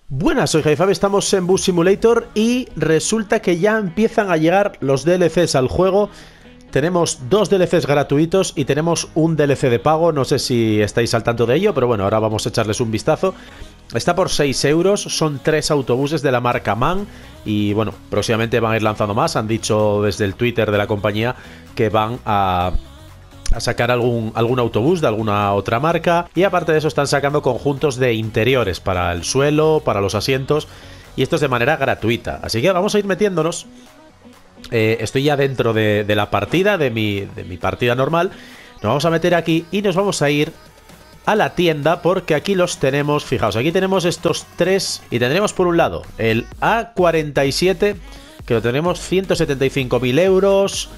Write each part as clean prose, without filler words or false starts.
Buenas, soy Javi, estamos en Bus Simulator y resulta que ya empiezan a llegar los DLCs al juego. Tenemos dos DLCs gratuitos y tenemos un DLC de pago, no sé si estáis al tanto de ello, pero bueno, ahora vamos a echarles un vistazo. Está por 6 euros, son 3 autobuses de la marca MAN y bueno, próximamente van a ir lanzando más. Han dicho desde el Twitter de la compañía que van a sacar algún autobús de alguna otra marca, y aparte de eso están sacando conjuntos de interiores para el suelo, para los asientos, y esto es de manera gratuita, así que vamos a ir metiéndonos. Estoy ya dentro de la partida, de mi partida normal. Nos vamos a meter aquí y nos vamos a ir a la tienda, porque aquí los tenemos. Fijaos, aquí tenemos estos tres y tendremos por un lado el A47, que lo tenemos 175.000 euros,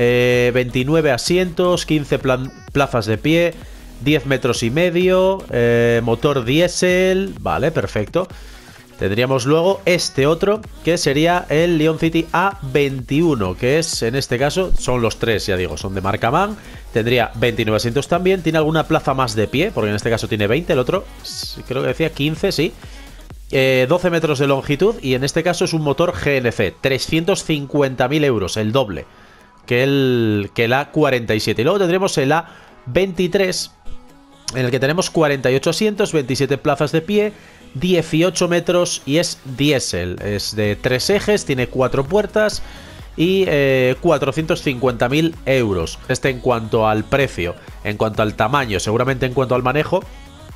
29 asientos, 15 plazas de pie, 10 metros y medio, motor diésel, vale, perfecto. Tendríamos luego este otro, que sería el Leon City A21, que es, en este caso, son los tres, ya digo, son de marca MAN. Tendría 29 asientos también, tiene alguna plaza más de pie, porque en este caso tiene 20, el otro creo que decía 15, sí. 12 metros de longitud, y en este caso es un motor GNC, 350.000 euros, el doble que el A47. Y luego tendremos el A23, en el que tenemos 48 asientos, 27 plazas de pie, 18 metros y es diésel. Es de 3 ejes, tiene 4 puertas y 450.000 euros. Este en cuanto al precio, en cuanto al tamaño, seguramente en cuanto al manejo,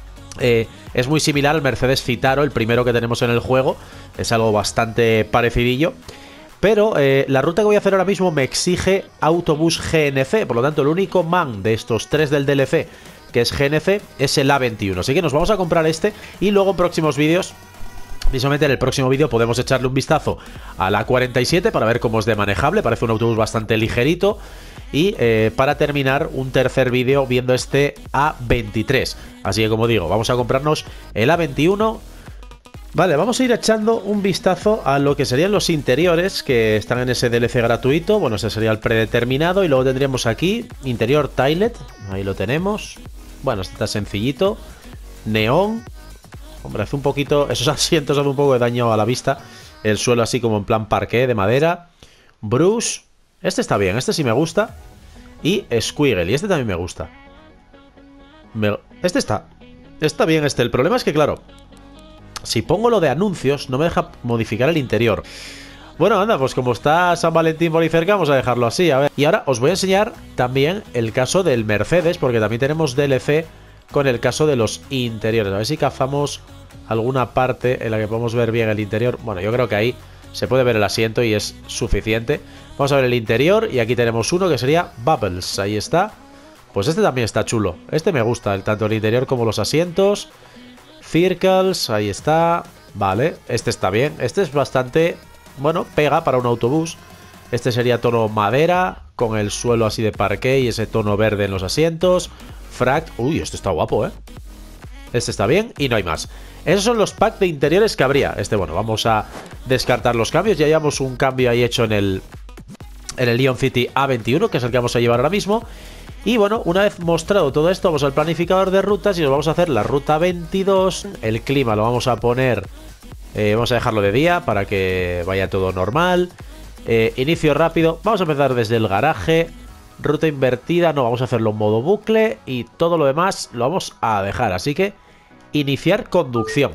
es muy similar al Mercedes Citaro, el primero que tenemos en el juego. Es algo bastante parecidillo. Pero la ruta que voy a hacer ahora mismo me exige autobús GNC. Por lo tanto, el único MAN de estos tres del DLC que es GNC es el A21. Así que nos vamos a comprar este y luego en próximos vídeos, precisamente en el próximo vídeo, podemos echarle un vistazo al A47 para ver cómo es de manejable. Parece un autobús bastante ligerito. Y para terminar, un tercer vídeo viendo este A23. Así que, como digo, vamos a comprarnos el A21. Vale, vamos a ir echando un vistazo a lo que serían los interiores que están en ese DLC gratuito. Bueno, ese sería el predeterminado. Y luego tendríamos aquí interior Tilet. Ahí lo tenemos. Bueno, este está sencillito. Neón. Hombre, hace un poquito... Esos asientos hacen un poco de daño a la vista. El suelo así como en plan parqué de madera. Bruce. Este está bien, este sí me gusta. Y Squiggle, y este también me gusta. Este está bien este. El problema es que, claro, si pongo lo de anuncios, no me deja modificar el interior. Bueno, anda, pues como está San Valentín por ahí cerca, vamos a dejarlo así, a ver. Y ahora os voy a enseñar también el caso del Mercedes, porque también tenemos DLC con el caso de los interiores. A ver si cazamos alguna parte en la que podemos ver bien el interior. Bueno, yo creo que ahí se puede ver el asiento y es suficiente. Vamos a ver el interior y aquí tenemos uno que sería Bubbles, ahí está. Pues este también está chulo, este me gusta, tanto el interior como los asientos. Circles, ahí está. Vale, este está bien. Este es bastante, bueno, pega para un autobús. Este sería tono madera, con el suelo así de parqué y ese tono verde en los asientos. Fract, uy, este está guapo, Este está bien y no hay más. Esos son los packs de interiores que habría. Este, bueno, vamos a descartar los cambios. Ya llevamos un cambio ahí hecho en el Leon City A21, que es el que vamos a llevar ahora mismo. Y bueno, una vez mostrado todo esto, vamos al planificador de rutas y nos vamos a hacer la ruta 22. El clima lo vamos a poner, vamos a dejarlo de día para que vaya todo normal. Inicio rápido, vamos a empezar desde el garaje. Ruta invertida, no, vamos a hacerlo en modo bucle. Y todo lo demás lo vamos a dejar, así que iniciar conducción.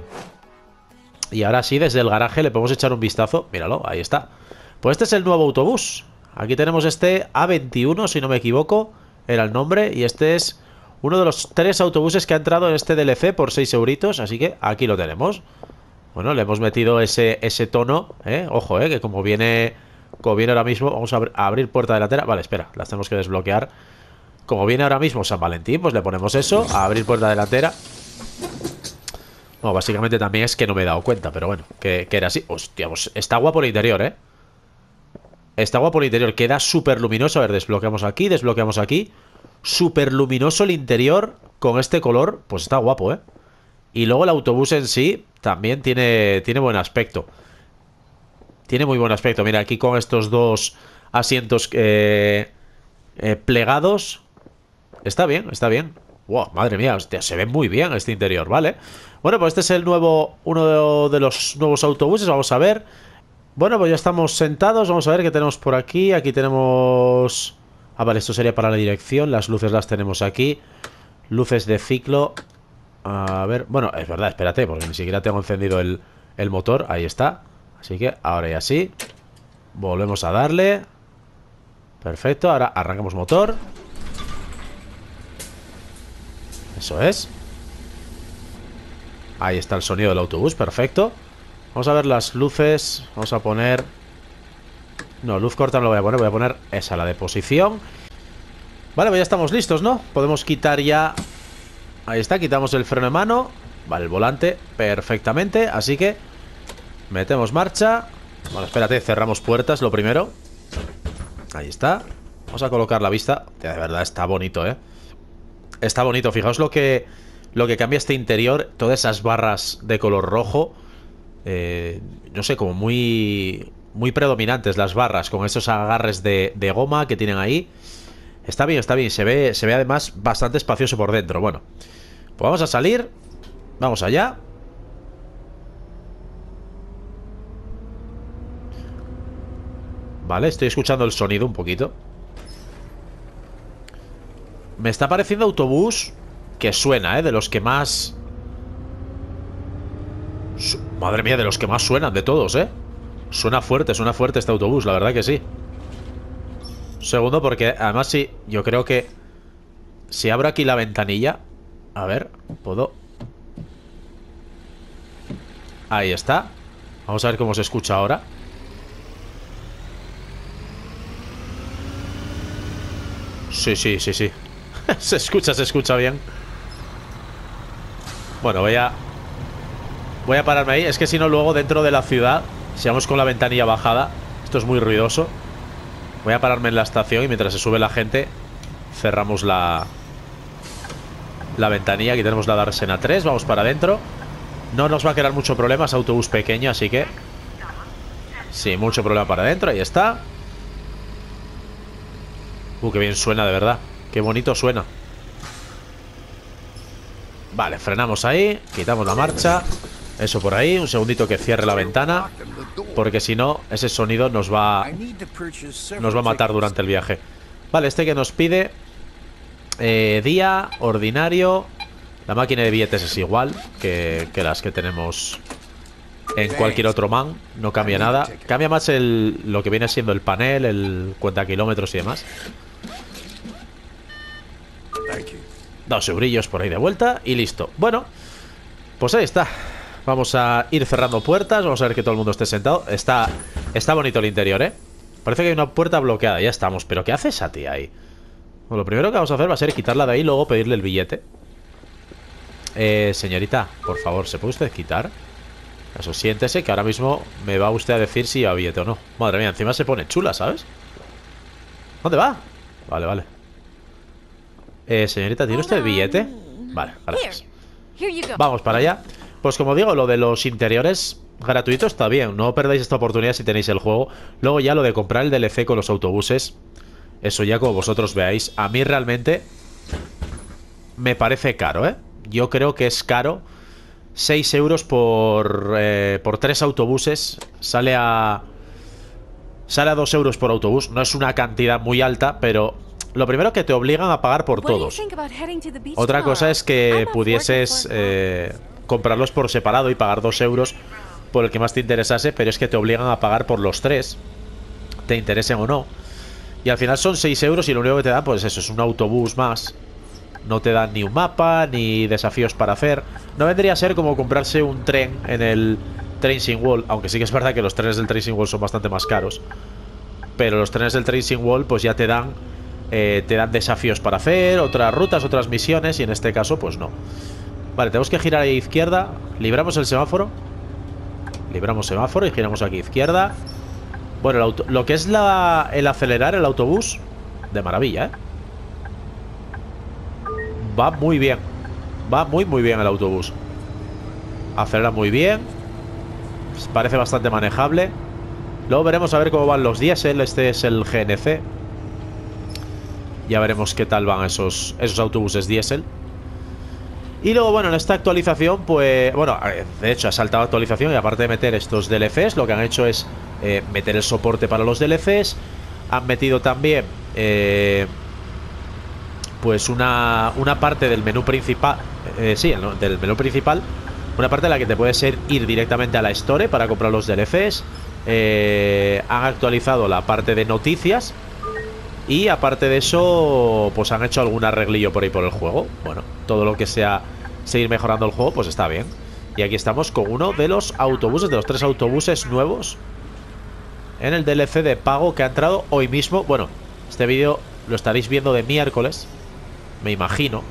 Y ahora sí, desde el garaje le podemos echar un vistazo. Míralo, ahí está. Pues este es el nuevo autobús. Aquí tenemos este A21, si no me equivoco, era el nombre, y este es uno de los 3 autobuses que ha entrado en este DLC por 6 euritos, así que aquí lo tenemos. Bueno, le hemos metido ese tono, ojo, que como viene ahora mismo, vamos a abrir puerta delantera. Vale, espera, las tenemos que desbloquear. Como viene ahora mismo San Valentín, pues le ponemos eso, a abrir puerta delantera. Bueno, básicamente también es que no me he dado cuenta, pero bueno, que era así. Hostia, pues está guapo el interior, Está guapo el interior, queda súper luminoso. A ver, desbloqueamos aquí. Súper luminoso el interior con este color, pues está guapo, Y luego el autobús en sí también tiene buen aspecto. Tiene muy buen aspecto. Mira, aquí con estos dos asientos plegados. Está bien, está bien. Wow, madre mía, hostia, se ve muy bien este interior, ¿vale? Bueno, pues este es el nuevo, uno de los nuevos autobuses, vamos a ver. Bueno, pues ya estamos sentados, vamos a ver qué tenemos por aquí. Aquí tenemos... Ah, vale, esto sería para la dirección, las luces las tenemos aquí. Luces de ciclo. A ver, bueno, es verdad, espérate, porque ni siquiera tengo encendido el motor, ahí está. Así que ahora ya sí. Volvemos a darle. Perfecto, ahora arrancamos motor. Eso es. Ahí está el sonido del autobús, perfecto. Vamos a ver las luces. Vamos a poner... No, luz corta no lo voy a poner esa, la de posición. Vale, pues ya estamos listos, ¿no? Podemos quitar ya... Ahí está, quitamos el freno de mano. Vale, el volante, perfectamente. Así que metemos marcha. Bueno, espérate, cerramos puertas lo primero. Ahí está. Vamos a colocar la vista. De verdad, está bonito, ¿eh? Está bonito, fijaos lo que cambia este interior. Todas esas barras de color rojo. No sé, como muy predominantes las barras, con esos agarres de goma que tienen ahí. Está bien, está bien. Se ve además bastante espacioso por dentro. Bueno, pues vamos a salir. Vamos allá. Vale, estoy escuchando el sonido un poquito. Me está pareciendo autobús que suena, de los que más... Madre mía, de los que más suenan de todos, suena fuerte este autobús, la verdad que sí. Segundo, porque además sí, yo creo que si abro aquí la ventanilla... A ver, puedo... Ahí está. Vamos a ver cómo se escucha ahora. Sí, sí, sí, sí. Se escucha bien. Bueno, voy a pararme ahí. Es que si no, luego dentro de la ciudad, si vamos con la ventanilla bajada, esto es muy ruidoso. Voy a pararme en la estación y mientras se sube la gente, cerramos la ventanilla. Aquí tenemos la Dársena 3. Vamos para adentro. No nos va a quedar mucho problema, es autobús pequeño, así que... Sí, mucho problema para adentro. Ahí está. Qué bien suena, de verdad. Qué bonito suena. Vale, frenamos ahí. Quitamos la marcha. Eso por ahí. Un segundito que cierre la ventana, porque si no, ese sonido nos va a matar durante el viaje. Vale, este que nos pide día, ordinario. La máquina de billetes es igual que las que tenemos en cualquier otro man. No cambia nada. Cambia más lo que viene siendo el panel, el cuenta kilómetros y demás. 2 eurillos por ahí de vuelta y listo. Bueno, pues ahí está. Vamos a ir cerrando puertas. Vamos a ver que todo el mundo esté sentado. Está bonito el interior, Parece que hay una puerta bloqueada. Ya estamos. ¿Pero qué hace esa tía ahí? Bueno, lo primero que vamos a hacer va a ser quitarla de ahí y luego pedirle el billete. Señorita, por favor, ¿se puede usted quitar? Eso, siéntese, que ahora mismo me va usted a decir si va billete o no. Madre mía, encima se pone chula, ¿sabes? ¿Dónde va? Vale, vale. Señorita, ¿tiene usted el billete? Vale, gracias. Vamos para allá. Pues como digo, lo de los interiores gratuitos está bien. No perdáis esta oportunidad si tenéis el juego. Luego ya lo de comprar el DLC con los autobuses, eso ya como vosotros veáis. A mí realmente me parece caro, Yo creo que es caro. 6 euros por 3 autobuses. Sale a 2 euros por autobús. No es una cantidad muy alta, pero lo primero que te obligan a pagar por todos. Otra cosa es que pudieses comprarlos por separado y pagar 2 euros por el que más te interesase, pero es que te obligan a pagar por los 3, te interesen o no. Y al final son 6 euros y lo único que te dan, pues eso, es un autobús más. No te dan ni un mapa, ni desafíos para hacer. No vendría a ser como comprarse un tren en el Tracing Wall, aunque sí que es verdad que los trenes del Tracing Wall son bastante más caros. Pero los trenes del Tracing Wall pues ya te dan desafíos para hacer, otras rutas, otras misiones, y en este caso pues no. Vale, tenemos que girar a izquierda. Libramos el semáforo. Libramos semáforo y giramos aquí a izquierda. Bueno, lo que es el acelerar el autobús, de maravilla, Va muy bien. Va muy bien el autobús. Acelera muy bien. Parece bastante manejable. Luego veremos a ver cómo van los diésel. Este es el GNC. Ya veremos qué tal van esos autobuses diésel. Y luego, bueno, en esta actualización, pues... Bueno, de hecho ha saltado actualización y aparte de meter estos DLCs, lo que han hecho es meter el soporte para los DLCs. Han metido también... pues una parte del menú principal. Sí, del menú principal. Una parte en la que te puedes ir directamente a la Store para comprar los DLCs. Han actualizado la parte de noticias. Y aparte de eso, pues han hecho algún arreglillo por ahí por el juego. Bueno, todo lo que sea seguir mejorando el juego, pues está bien. Y aquí estamos con uno de los autobuses, de los 3 autobuses nuevos en el DLC de pago que ha entrado hoy mismo. Bueno, este vídeo lo estaréis viendo de miércoles, me imagino.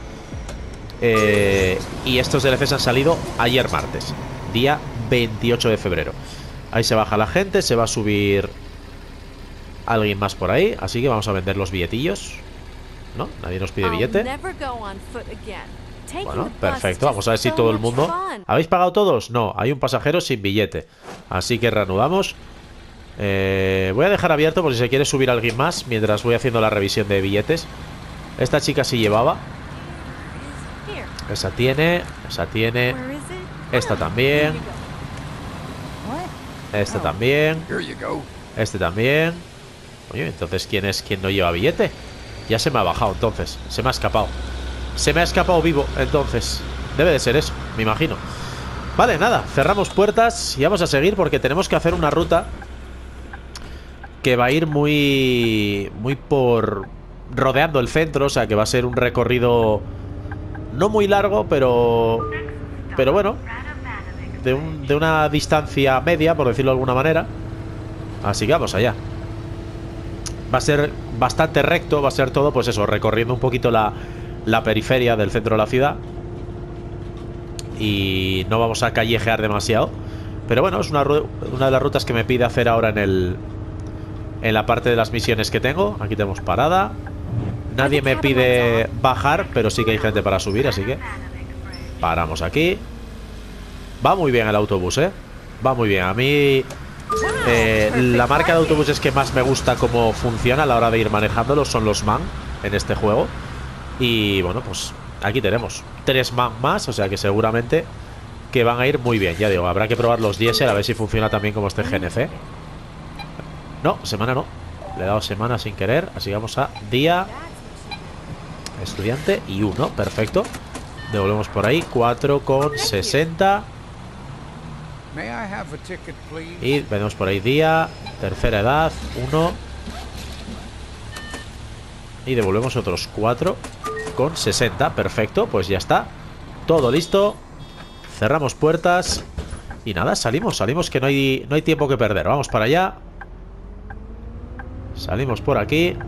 Y estos DLCs han salido ayer martes, día 28 de febrero. Ahí se baja la gente, se va a subir alguien más por ahí, así que vamos a vender los billetillos. ¿No? Nadie nos pide billete. Bueno, perfecto, vamos a ver si todo el mundo... ¿Habéis pagado todos? No, hay un pasajero sin billete. Así que reanudamos. Voy a dejar abierto por si se quiere subir alguien más mientras voy haciendo la revisión de billetes. Esta chica sí llevaba. Esa tiene, esta también. Esta también. Este también. Oye, entonces ¿quién es quien no lleva billete? Ya se me ha bajado entonces. Se me ha escapado. Se me ha escapado vivo, entonces. Debe de ser eso, me imagino. Vale, nada, cerramos puertas y vamos a seguir porque tenemos que hacer una ruta que va a ir muy por rodeando el centro, o sea que va a ser un recorrido no muy largo, pero bueno, de una distancia media, por decirlo de alguna manera. Así que vamos allá. Va a ser bastante recto, va a ser todo, pues eso, recorriendo un poquito la periferia del centro de la ciudad. Y no vamos a callejear demasiado. Pero bueno, es una de las rutas que me pide hacer ahora en la parte de las misiones que tengo. Aquí tenemos parada. Nadie me pide bajar, pero sí que hay gente para subir, así que paramos aquí. Va muy bien el autobús, va muy bien. A mí la marca de autobuses que más me gusta cómo funciona a la hora de ir manejándolos son los MAN en este juego. Y bueno, pues aquí tenemos 3 MAN más, o sea que seguramente que van a ir muy bien. Ya digo, habrá que probar los diésel a ver si funciona también como este GNC. No, semana no. Le he dado semana sin querer, así que vamos a día estudiante y 1, perfecto. Devolvemos por ahí, 4,60. Y venimos por ahí día, tercera edad, 1. Y devolvemos otros 4,60. Perfecto, pues ya está. Todo listo. Cerramos puertas. Y nada, salimos que no hay tiempo que perder. Vamos para allá. Salimos por aquí.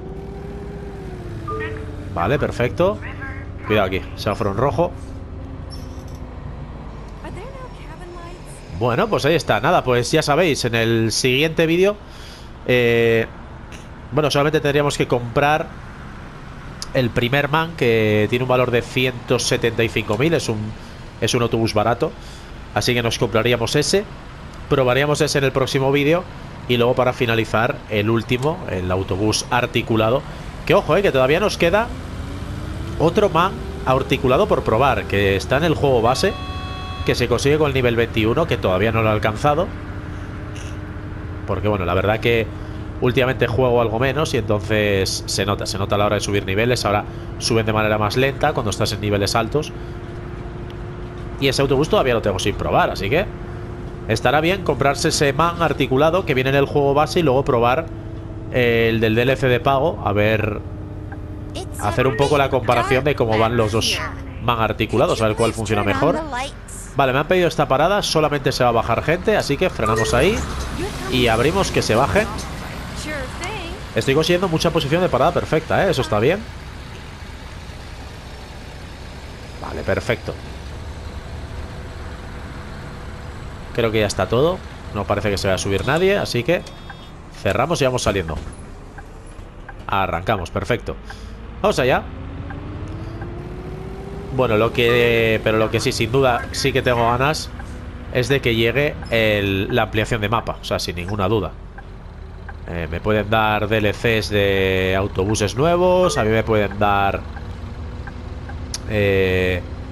Vale, perfecto. Cuidado aquí, semáforo en rojo. Bueno, pues ahí está. Nada, pues ya sabéis, en el siguiente vídeo bueno, solamente tendríamos que comprar el primer MAN, que tiene un valor de 175.000. Es un autobús barato, así que nos compraríamos ese. Probaríamos ese en el próximo vídeo. Y luego para finalizar el último, el autobús articulado. Que ojo, que todavía nos queda otro MAN articulado por probar, que está en el juego base, que se consigue con el nivel 21, que todavía no lo he alcanzado. Porque bueno, la verdad que últimamente juego algo menos y entonces se nota a la hora de subir niveles. Ahora suben de manera más lenta cuando estás en niveles altos. Y ese autobús todavía lo tengo sin probar, así que estará bien comprarse ese MAN articulado que viene en el juego base y luego probar el del DLC de pago. A ver, hacer un poco la comparación de cómo van los dos MAN articulados, a ver cuál funciona mejor. Vale, me han pedido esta parada, solamente se va a bajar gente, así que frenamos ahí y abrimos que se bajen. Estoy consiguiendo mucha posición de parada perfecta, eso está bien. Vale, perfecto. Creo que ya está todo. No parece que se vaya a subir nadie, así que cerramos y vamos saliendo. Arrancamos, perfecto. Vamos allá. Bueno, pero lo que sí, sin duda, sí que tengo ganas es de que llegue la ampliación de mapa. O sea, sin ninguna duda. Me pueden dar DLCs de autobuses nuevos. A mí me pueden dar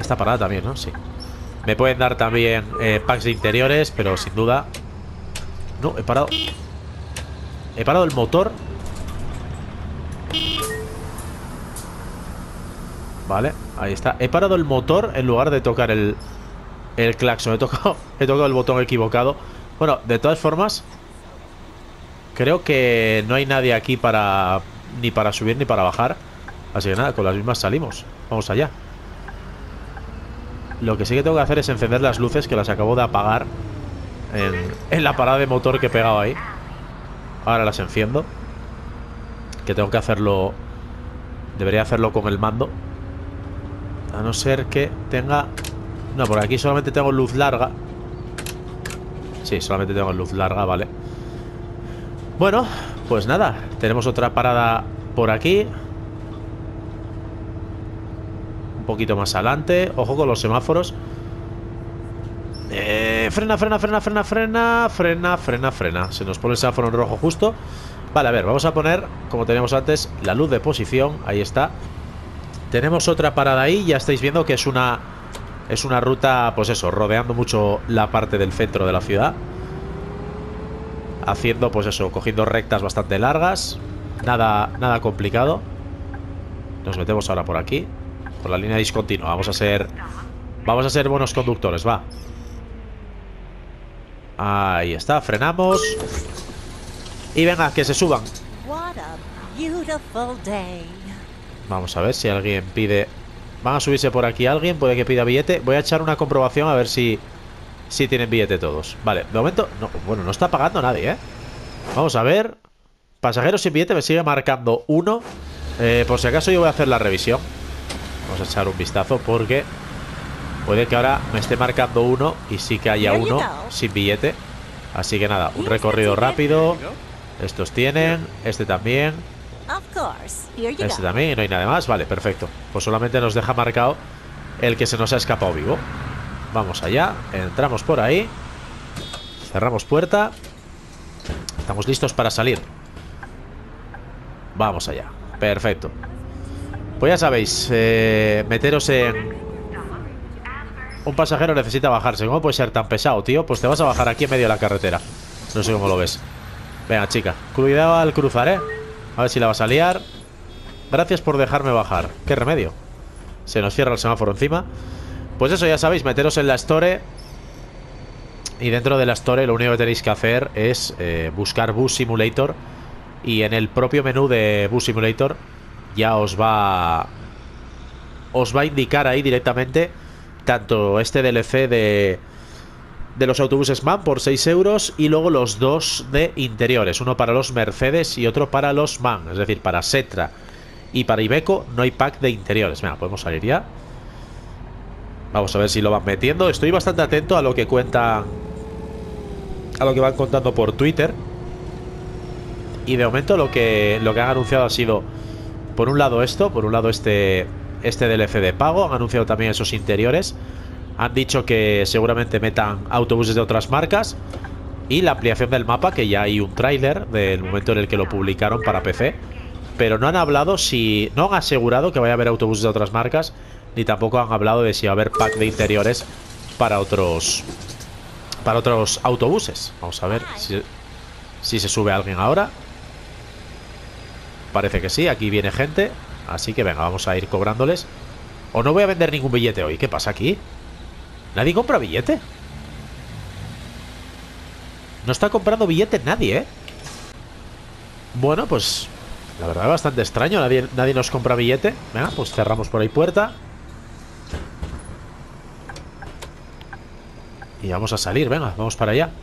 Esta parada también, ¿no? Sí. Me pueden dar también packs de interiores, pero sin duda... No, he parado. He parado el motor. Vale, ahí está. He parado el motor en lugar de tocar el claxon. He tocado el botón equivocado. Bueno, de todas formas, creo que no hay nadie aquí para... Ni para subir ni para bajar. Así que nada, con las mismas salimos. Vamos allá. Lo que sí que tengo que hacer es encender las luces, que las acabo de apagar en la parada de motor que he pegado ahí. Ahora las enciendo. Que tengo que hacerlo... Debería hacerlo con el mando. A no ser que tenga... No, por aquí solamente tengo luz larga. Sí, solamente tengo luz larga, vale. Bueno, pues nada. Tenemos otra parada por aquí. Un poquito más adelante. Ojo con los semáforos. Frena, frena, frena, frena, frena. Frena, frena, frena. Se nos pone el semáforo en rojo justo. Vale, a ver, vamos a poner, como teníamos antes, la luz de posición. Ahí está. Tenemos otra parada ahí. Ya estáis viendo que es una ruta, pues eso, rodeando mucho la parte del centro de la ciudad. Haciendo, pues eso, cogiendo rectas bastante largas. Nada complicado. Nos metemos ahora por aquí, por la línea discontinua. Vamos a ser buenos conductores, va. Ahí está, frenamos. Y venga, que se suban. Vamos a ver si alguien pide... Van a subirse por aquí alguien, puede que pida billete. Voy a echar una comprobación a ver si tienen billete todos. Vale, de momento, no, bueno, no está pagando nadie, ¿eh? Vamos a ver. Pasajeros sin billete me sigue marcando uno. Por si acaso yo voy a hacer la revisión. Vamos a echar un vistazo porque puede que ahora me esté marcando uno y sí que haya uno sin billete. Así que nada, un recorrido rápido. Estos tienen, este también. Este también, y no hay nada más. Vale, perfecto. Pues solamente nos deja marcado el que se nos ha escapado vivo. Vamos allá, entramos por ahí. Cerramos puerta. Estamos listos para salir. Vamos allá, perfecto. Pues ya sabéis, meteros en... Un pasajero necesita bajarse. ¿Cómo puede ser tan pesado, tío? Pues te vas a bajar aquí en medio de la carretera. No sé cómo lo ves. Venga, chica, cuidado al cruzar, ¿eh? A ver si la vas a liar. Gracias por dejarme bajar. ¿Qué remedio? Se nos cierra el semáforo encima. Pues eso, ya sabéis, meteros en la Store. Y dentro de la Store lo único que tenéis que hacer es buscar Bus Simulator. Y en el propio menú de Bus Simulator ya os va a indicar ahí directamente tanto este DLC de los autobuses MAN por 6 euros y luego los dos de interiores, uno para los Mercedes y otro para los MAN, es decir, para Setra y para Iveco no hay pack de interiores. Venga, podemos salir ya. Vamos a ver si lo van metiendo. Estoy bastante atento a lo que cuentan, a lo que van contando por Twitter. Y de momento lo que han anunciado ha sido, por un lado esto, por un lado este DLC de pago. Han anunciado también esos interiores. Han dicho que seguramente metan autobuses de otras marcas. Y la ampliación del mapa, que ya hay un tráiler del momento en el que lo publicaron para PC. Pero no han hablado si... No han asegurado que vaya a haber autobuses de otras marcas. Ni tampoco han hablado de si va a haber pack de interiores para otros autobuses. Vamos a ver si se sube alguien ahora. Parece que sí, aquí viene gente. Así que venga, vamos a ir cobrándoles. O no voy a vender ningún billete hoy. ¿Qué pasa aquí? ¿Nadie compra billete? No está comprando billetes nadie, ¿eh? Bueno, pues la verdad es bastante extraño. Nadie nos compra billete. Venga, pues cerramos por ahí puerta. Y vamos a salir, venga, vamos para allá.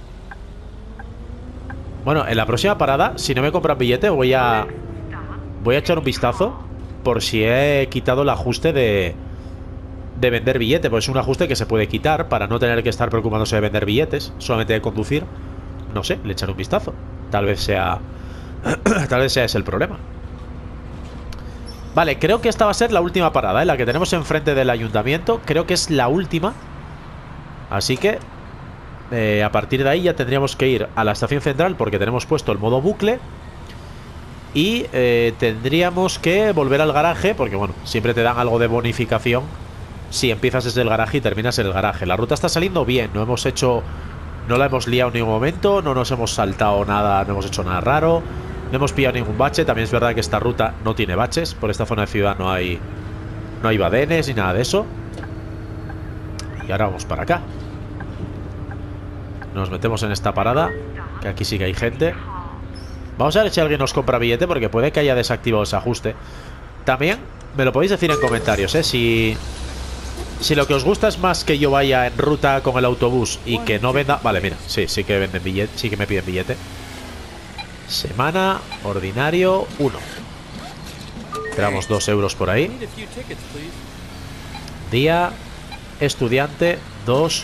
Bueno, en la próxima parada, si no me compran billete, voy a echar un vistazo por si he quitado el ajuste de vender billete. Pues es un ajuste que se puede quitar para no tener que estar preocupándose de vender billetes, solamente de conducir. No sé, le echaré un vistazo. Tal vez sea ese el problema. Vale, creo que esta va a ser la última parada, ¿eh? La que tenemos enfrente del ayuntamiento. Creo que es la última. Así que a partir de ahí ya tendríamos que ir a la estación central, porque tenemos puesto el modo bucle. Y tendríamos que volver al garaje, porque bueno, siempre te dan algo de bonificación si empiezas desde el garaje y terminas en el garaje. La ruta está saliendo bien, no hemos hecho... No la hemos liado en ningún momento, no nos hemos saltado nada, no hemos hecho nada raro, no hemos pillado ningún bache. También es verdad que esta ruta no tiene baches. Por esta zona de ciudad no hay badenes ni nada de eso. Y ahora vamos para acá. Nos metemos en esta parada, que aquí sí que hay gente. Vamos a ver si alguien nos compra billete, porque puede que haya desactivado ese ajuste. También me lo podéis decir en comentarios, si lo que os gusta es más que yo vaya en ruta con el autobús y que no venda... Vale, mira, sí que venden billete, sí que me piden billete. Semana, ordinario, 1. Esperamos 2 euros por ahí. Día, estudiante, 2.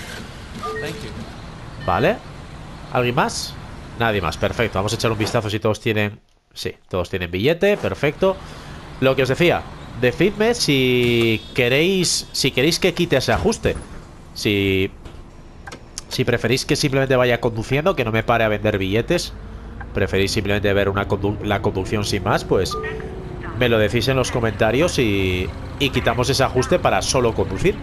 Vale. ¿Alguien más? Nadie más, perfecto. Vamos a echar un vistazo si todos tienen... Sí, todos tienen billete, perfecto. Lo que os decía, decidme si queréis que quite ese ajuste. Si preferís que simplemente vaya conduciendo, que no me pare a vender billetes, preferís simplemente ver la conducción sin más, pues me lo decís en los comentarios y quitamos ese ajuste para solo conducir.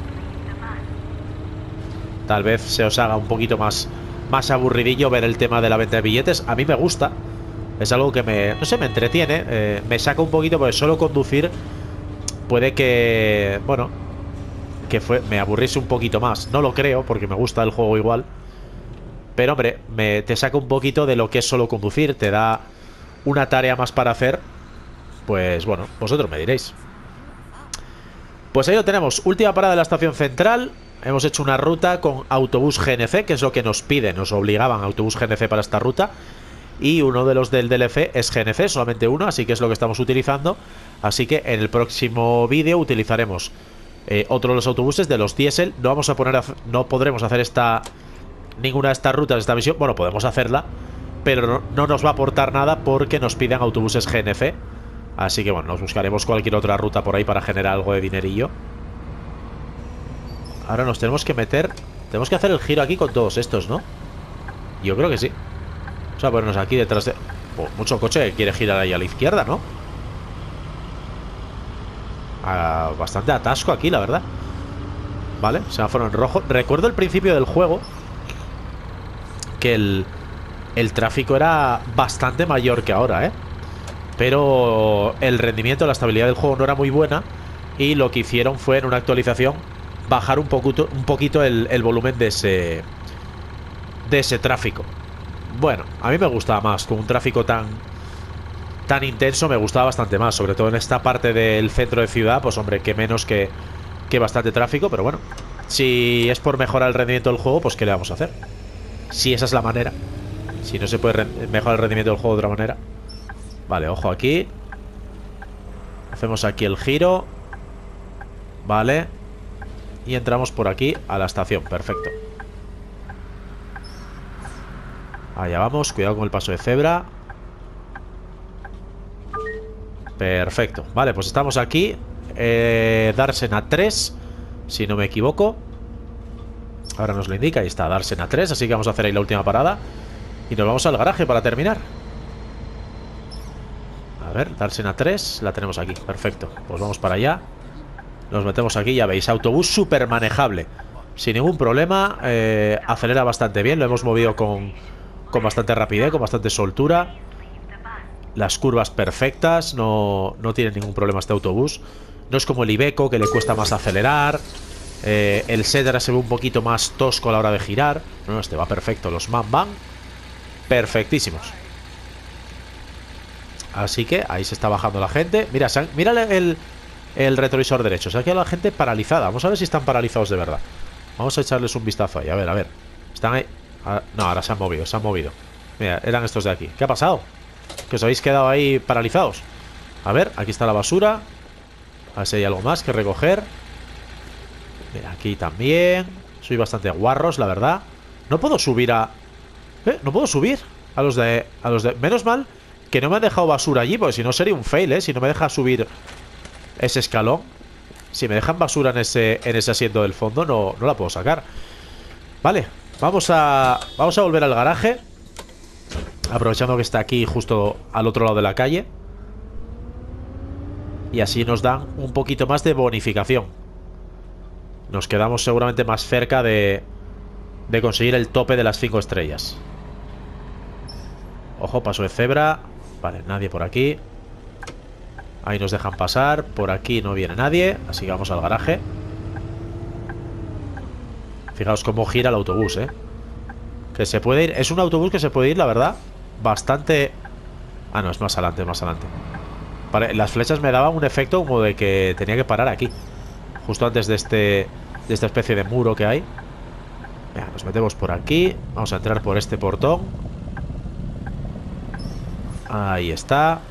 Tal vez se os haga un poquito más aburridillo ver el tema de la venta de billetes. A mí me gusta. Es algo que me entretiene. Me saca un poquito, porque solo conducir puede que... Bueno, me aburriese un poquito más. No lo creo, porque me gusta el juego igual. Pero, hombre, te saca un poquito de lo que es solo conducir. Te da una tarea más para hacer. Pues, bueno, vosotros me diréis. Pues ahí lo tenemos. Última parada de la estación central. Hemos hecho una ruta con autobús GNC, que es lo que nos piden. Nos obligaban a autobús GNC para esta ruta. Y uno de los del DLC es GNC, solamente uno, así que es lo que estamos utilizando. Así que en el próximo vídeo utilizaremos otro de los autobuses de los diésel. No podremos hacer ninguna de estas rutas, esta misión. Bueno, podemos hacerla, pero no nos va a aportar nada porque nos piden autobuses GNC. Así que bueno, nos buscaremos cualquier otra ruta por ahí para generar algo de dinerillo. Ahora nos tenemos que meter... Tenemos que hacer el giro aquí con todos estos, ¿no? Yo creo que sí. Vamos a ponernos aquí detrás de... mucho coche que quiere girar ahí a la izquierda, ¿no? Bastante atasco aquí, la verdad. Vale, semáforo en rojo. Recuerdo el principio del juego, que el tráfico era bastante mayor que ahora, ¿eh? Pero el rendimiento, la estabilidad del juego no era muy buena. Y lo que hicieron fue, en una actualización, bajar un poquito el volumen de ese tráfico. Bueno, a mí me gustaba más. Con un tráfico tan intenso me gustaba bastante más. Sobre todo en esta parte del centro de ciudad. Pues hombre, que menos que bastante tráfico. Pero bueno, si es por mejorar el rendimiento del juego, pues ¿qué le vamos a hacer? Si esa es la manera. Si no se puede mejorar el rendimiento del juego de otra manera. Vale, ojo aquí. Hacemos aquí el giro. Vale. Y entramos por aquí a la estación, perfecto. Allá vamos, cuidado con el paso de cebra. Perfecto, vale, pues estamos aquí. Dársena 3, si no me equivoco. Ahora nos lo indica, ahí está, Dársena 3. Así que vamos a hacer ahí la última parada y nos vamos al garaje para terminar. A ver, Dársena 3, la tenemos aquí, perfecto. Pues vamos para allá. Nos metemos aquí, ya veis, autobús súper manejable, sin ningún problema. Acelera bastante bien, lo hemos movido con bastante rapidez, con bastante soltura. Las curvas perfectas, no tiene ningún problema este autobús. No es como el Iveco, que le cuesta más acelerar. El Setra se ve un poquito más tosco a la hora de girar. No, este va perfecto, los MAN van perfectísimos. Así que ahí se está bajando la gente. Mira, mira el retrovisor derecho. Se ha quedado la gente paralizada. Vamos a ver si están paralizados de verdad. Vamos a echarles un vistazo ahí. A ver. Están ahí. No, ahora se han movido. Mira, eran estos de aquí. ¿Qué ha pasado? Que os habéis quedado ahí paralizados. A ver, aquí está la basura. A ver si hay algo más que recoger. Mira, aquí también. Soy bastante guarros, la verdad. No puedo subir a... no puedo subir a los de... Menos mal que no me han dejado basura allí, porque si no sería un fail, ¿eh? Si no me deja subir ese escalón. Si me dejan basura en ese asiento del fondo, no la puedo sacar. Vale, vamos a volver al garaje, aprovechando que está aquí justo al otro lado de la calle. Y así nos dan un poquito más de bonificación. nos quedamos seguramente más cerca de conseguir el tope de las 5 estrellas. Ojo, paso de cebra. Vale, nadie por aquí. Ahí nos dejan pasar. Por aquí no viene nadie, así que vamos al garaje. Fijaos cómo gira el autobús, que se puede ir. Es un autobús que se puede ir, la verdad, bastante... Ah, no, es más adelante, más adelante. Vale, las flechas me daban un efecto como de que tenía que parar aquí, justo antes de esta especie de muro que hay. Venga, nos metemos por aquí. Vamos a entrar por este portón. Ahí está.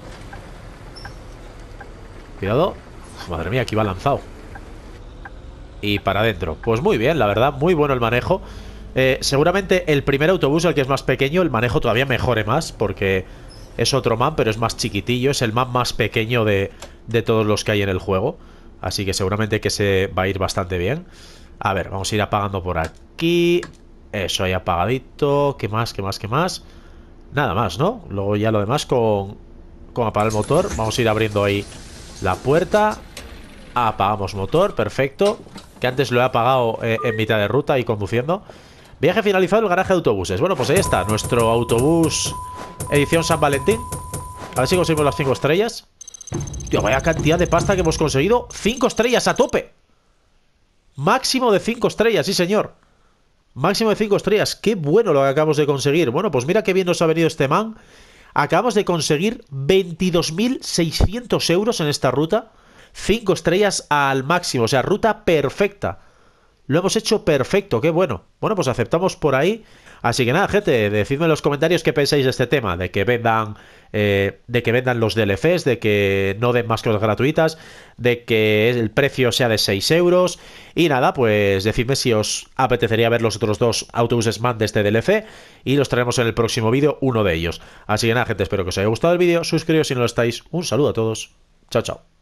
Cuidado. Madre mía, aquí va lanzado. Y para adentro. Pues muy bien, la verdad, muy bueno el manejo. Seguramente el primer autobús, el que es más pequeño, el manejo todavía mejore más, porque es otro man, pero es más chiquitillo. Es el man más pequeño de todos los que hay en el juego. Así que seguramente que se va a ir bastante bien. A ver, vamos a ir apagando por aquí. Eso, ahí apagadito. ¿Qué más? ¿Qué más? ¿Qué más? Nada más, ¿no? Luego ya lo demás con apagar el motor. Vamos a ir abriendo ahí la puerta. Apagamos motor, perfecto. Que antes lo he apagado en mitad de ruta y conduciendo. Viaje finalizado, el garaje de autobuses. Bueno, pues ahí está, nuestro autobús edición San Valentín. A ver si conseguimos las 5 estrellas. Tío, vaya cantidad de pasta que hemos conseguido. 5 estrellas a tope. Máximo de 5 estrellas, sí señor. Máximo de 5 estrellas. Qué bueno lo que acabamos de conseguir. Bueno, pues mira qué bien nos ha venido este man. Acabamos de conseguir 22.600 euros en esta ruta. 5 estrellas al máximo, o sea, ruta perfecta. Lo hemos hecho perfecto, qué bueno. Bueno, pues aceptamos por ahí. Así que nada, gente, decidme en los comentarios qué pensáis de este tema, de que vendan los DLCs, de que no den más cosas gratuitas, de que el precio sea de 6 euros. Y nada, pues decidme si os apetecería ver los otros 2 autobuses man de este DLC, y los traeremos en el próximo vídeo, uno de ellos. Así que nada, gente, espero que os haya gustado el vídeo. Suscribiros si no lo estáis. Un saludo a todos. Chao, chao.